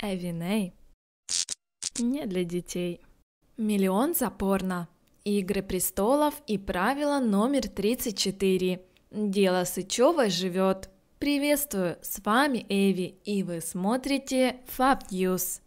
Эвиней. Не для детей. Миллион за порно. Игры престолов и правило номер 34. Дело Сычевой живет. Приветствую, с вами Эви, и вы смотрите Fab News.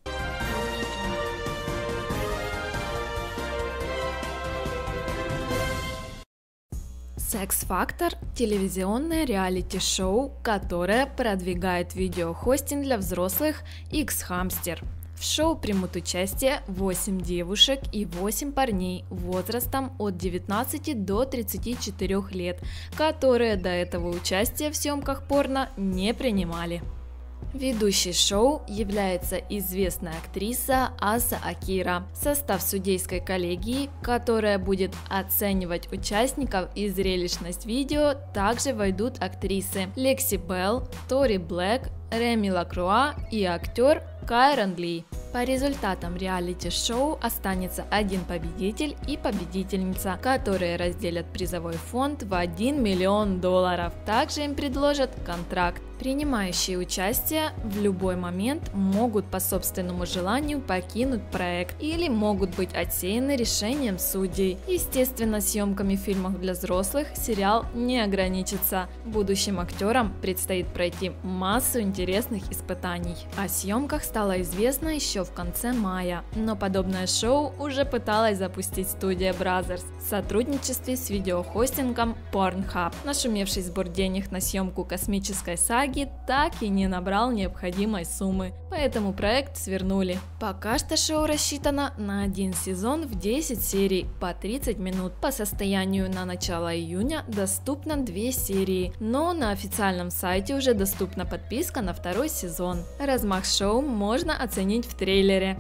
Секс-фактор – телевизионное реалити-шоу, которое продвигает видеохостинг для взрослых X-Hamster. В шоу примут участие 8 девушек и 8 парней возрастом от 19 до 34 лет, которые до этого участия в съемках порно не принимали. Ведущей шоу является известная актриса Аса Акира. В состав судейской коллегии, которая будет оценивать участников и зрелищность видео, также войдут актрисы Лекси Белл, Тори Блэк, Реми Лакруа и актер Кайрон Ли. По результатам реалити-шоу останется один победитель и победительница, которые разделят призовой фонд в $1 миллион. Также им предложат контракт. Принимающие участие в любой момент могут по собственному желанию покинуть проект или могут быть отсеяны решением судей. Естественно, съемками фильмов для взрослых сериал не ограничится. Будущим актерам предстоит пройти массу интересных испытаний. О съемках стало известно еще в конце мая, но подобное шоу уже пыталась запустить студия Brazzers в сотрудничестве с видеохостингом Pornhub. Нашумевший сбор денег на съемку космической саги так и не набрал необходимой суммы, поэтому проект свернули. Пока что шоу рассчитано на один сезон в 10 серий по 30 минут. По состоянию на начало июня доступно 2 серии, но на официальном сайте уже доступна подписка на второй сезон. Размах шоу можно оценить в трейлере.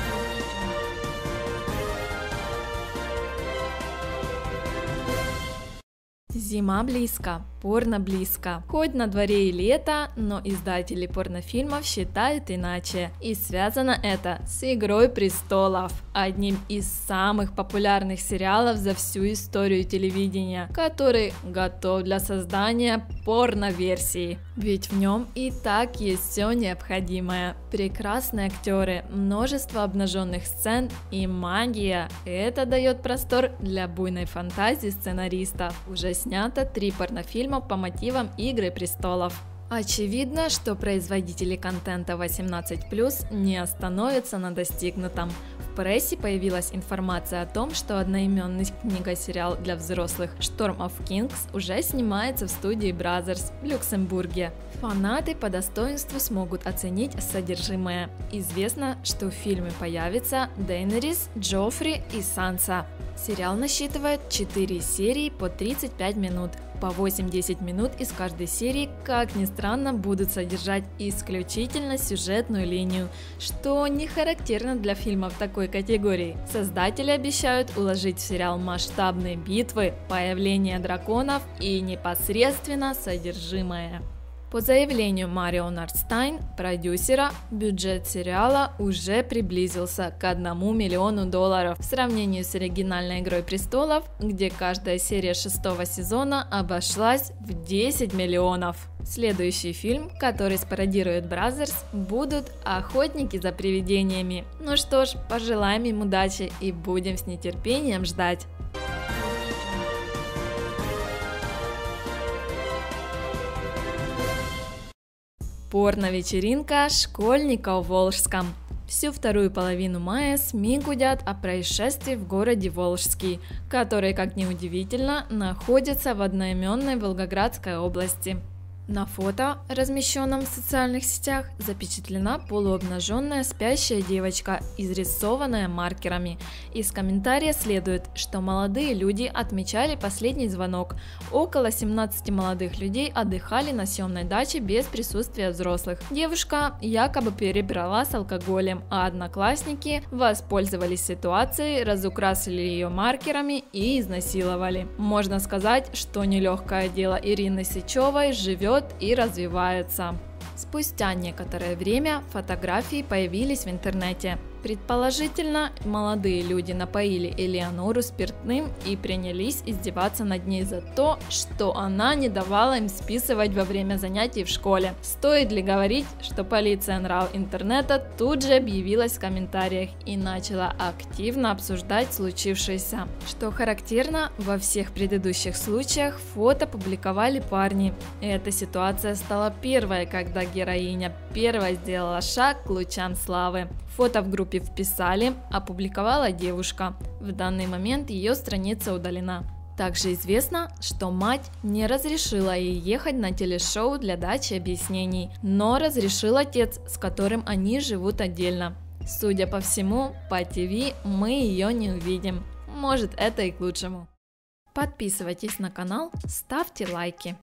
Зима близко, порно близко. Хоть на дворе и лето, но издатели порнофильмов считают иначе. И связано это с «Игрой престолов», одним из самых популярных сериалов за всю историю телевидения, который готов для создания порно-версии. Ведь в нем и так есть все необходимое. Прекрасные актеры, множество обнаженных сцен и магия. Это дает простор для буйной фантазии сценаристов. Уже снято 3 порнофильма по мотивам «Игры престолов». Очевидно, что производители контента 18+, не остановятся на достигнутом. В прессе появилась информация о том, что одноименный книга-сериал для взрослых Storm of Kings уже снимается в студии Brazzers в Люксембурге. Фанаты по достоинству смогут оценить содержимое. Известно, что в фильме появятся Дейенерис, Джоффри и Санса. Сериал насчитывает 4 серии по 35 минут. По 8-10 минут из каждой серии, как ни странно, будут содержать исключительно сюжетную линию, что не характерно для фильмов такой категории. Создатели обещают уложить в сериал масштабные битвы, появление драконов и непосредственно содержимое. По заявлению Марион Артстайн, продюсера, бюджет сериала уже приблизился к $1 миллиону в сравнении с оригинальной «Игрой престолов», где каждая серия 6-го сезона обошлась в 10 миллионов. Следующий фильм, который спародирует Brazzers, будут «Охотники за привидениями». Ну что ж, пожелаем им удачи и будем с нетерпением ждать. Порно-вечеринка школьника в Волжском. Всю вторую половину мая СМИ гудят о происшествии в городе Волжский, который, как ни удивительно, находится в одноименной Волгоградской области. На фото, размещенном в социальных сетях, запечатлена полуобнаженная спящая девочка, изрисованная маркерами. Из комментария следует, что молодые люди отмечали последний звонок. Около 17 молодых людей отдыхали на съемной даче без присутствия взрослых. Девушка якобы перебрала с алкоголем, а одноклассники воспользовались ситуацией, разукрасили ее маркерами и изнасиловали. Можно сказать, что нелегкое дело Ирины Сычевой живет и развивается. Спустя некоторое время фотографии появились в интернете. Предположительно, молодые люди напоили Элеонору спиртным и принялись издеваться над ней за то, что она не давала им списывать во время занятий в школе. Стоит ли говорить, что полиция нрав интернета тут же объявилась в комментариях и начала активно обсуждать случившееся. Что характерно, во всех предыдущих случаях фото публиковали парни. Эта ситуация стала первой, когда героиня первой сделала шаг к лучам славы. Фото в группе вписали, опубликовала девушка. В данный момент ее страница удалена. Также известно, что мать не разрешила ей ехать на телешоу для дачи объяснений, но разрешил отец, с которым они живут отдельно. Судя по всему, по ТВ мы ее не увидим. Может, это и к лучшему. Подписывайтесь на канал, ставьте лайки.